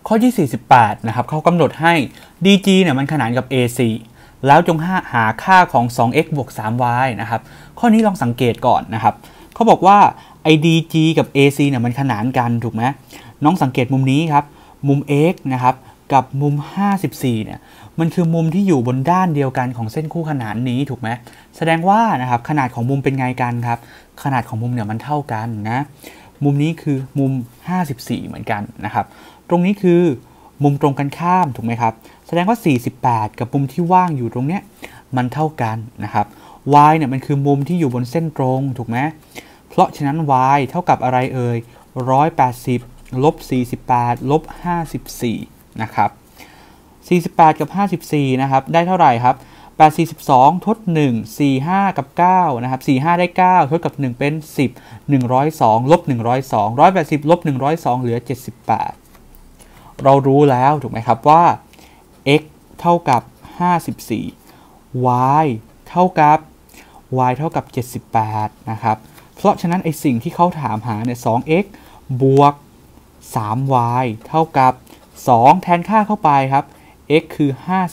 ข้อที่48นะครับเขากำหนดให้ dg เนี่ยมันขนานกับ ac แล้วจงหาค่าของ 2x บวก 3y นะครับข้อนี้ลองสังเกตก่อนนะครับเขาบอกว่าไอ้ dg กับ ac เนี่ยมันขนานกันถูกไหมน้องสังเกตมุมนี้ครับมุม x นะครับกับมุม54เนี่ยมันคือมุมที่อยู่บนด้านเดียวกันของเส้นคู่ขนานนี้ถูกไหมแสดงว่านะครับขนาดของมุมเป็นไงกันครับขนาดของมุมเนี่ยมันเท่ากันนะมุมนี้คือมุม54เหมือนกันนะครับตรงนี้คือมุมตรงกันข้ามถูกไหมครับแสดงว่า48กับมุมที่ว่างอยู่ตรงเนี้ยมันเท่ากันนะครับ y เนี่ยมันคือมุมที่อยู่บนเส้นตรงถูกไหมเพราะฉะนั้น y เท่ากับอะไรเอ่ย180ลบ48ลบ54นะครับ48กับ54นะครับได้เท่าไหร่ครับ8 42ทด1 45กับ9นะครับ45ได้9ทดกับ1เป็น10 102ลบ102 180ลบ102เหลือ78เรารู้แล้วถูกไหมครับว่า x เท่ากับ54 y เท่ากับ78นะครับเพราะฉะนั้นไอสิ่งที่เขาถามหาเนี่ย 2x บวก 3y เท่ากับ2แทนค่าเข้าไปครับx คือ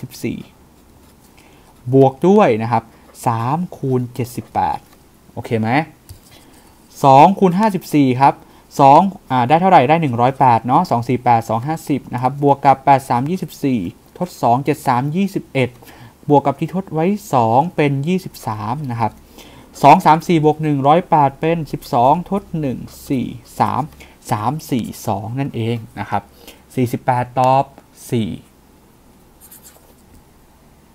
54บวกด้วยนะครับ3คูณ78โอเคไหม2คูณ54ครับ2ได้เท่าไหร่ได้108เนาะ248 250นะครับบวกกับ8 3 24ทด2 7 3 21บวกกับที่ทดไว้2เป็น23นะครับ2 3 4บวก108เป็น12ทด1 4 3 3 4 2นั่นเองนะครับ48ตอบ4